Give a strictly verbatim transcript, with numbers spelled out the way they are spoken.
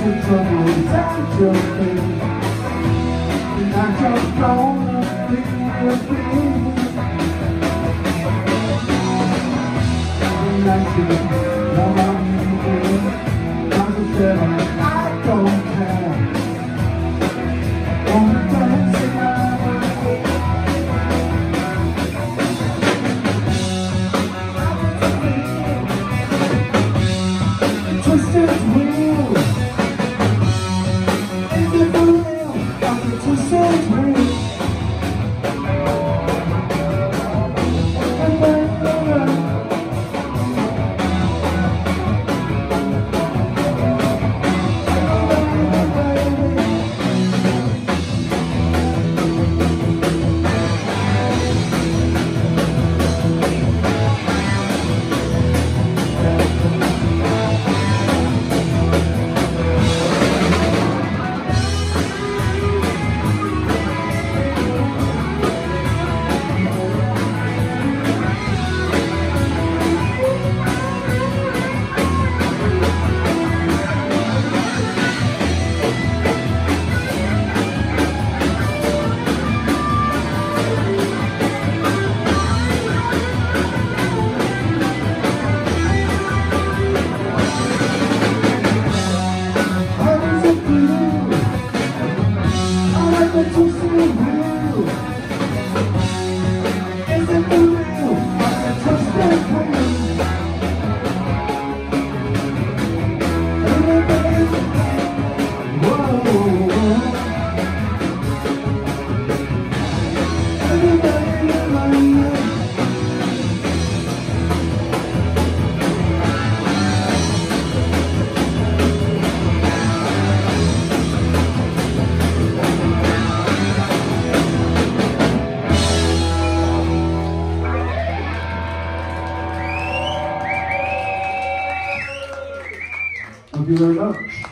the trouble without your face. And I just gonna be your baby. And I said, no, I'm good. I said, I don't care. Only dancing around. Twisted wheel. Is it for real? Like a twisted wheel. And then around. Thank you very much.